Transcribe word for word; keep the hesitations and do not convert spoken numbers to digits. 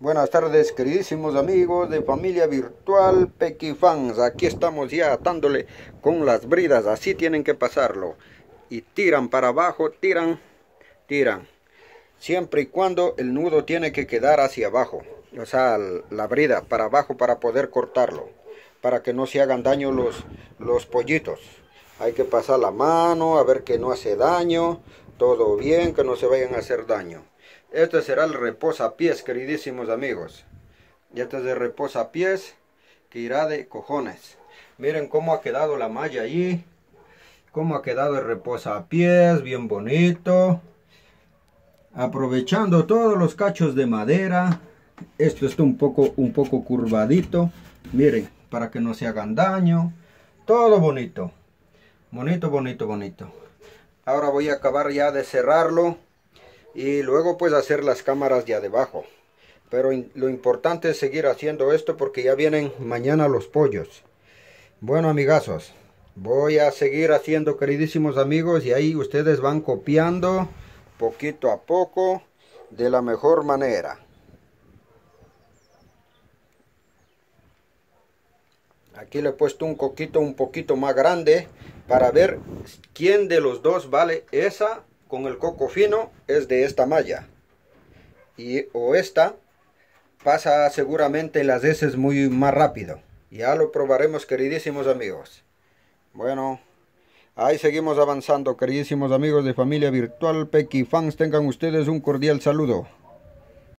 Buenas tardes, queridísimos amigos de Familia Virtual Pequifans. Aquí estamos ya atándole con las bridas, así tienen que pasarlo. Y tiran para abajo, tiran, tiran. Siempre y cuando el nudo tiene que quedar hacia abajo. O sea, la brida para abajo para poder cortarlo. Para que no se hagan daño los, los pollitos. Hay que pasar la mano, a ver que no hace daño. Todo bien, que no se vayan a hacer daño. Este será el reposapiés, queridísimos amigos. Y este es el reposapiés que irá de cojones. Miren cómo ha quedado la malla allí. Cómo ha quedado el reposapiés, bien bonito. Aprovechando todos los cachos de madera. Esto está un poco, un poco curvadito. Miren, para que no se hagan daño. Todo bonito. Bonito, bonito, bonito. Ahora voy a acabar ya de cerrarlo. Y luego pues hacer las cámaras ya debajo. Pero lo importante es seguir haciendo esto porque ya vienen mañana los pollos. Bueno, amigazos, voy a seguir haciendo, queridísimos amigos, y ahí ustedes van copiando poquito a poco de la mejor manera. Aquí le he puesto un coquito un poquito más grande para ver quién de los dos vale. Esa con el coco fino es de esta malla, y o esta pasa seguramente las heces muy más rápido. Ya lo probaremos, queridísimos amigos. Bueno, ahí seguimos avanzando, queridísimos amigos de Familia Virtual Pequifans. Tengan ustedes un cordial saludo.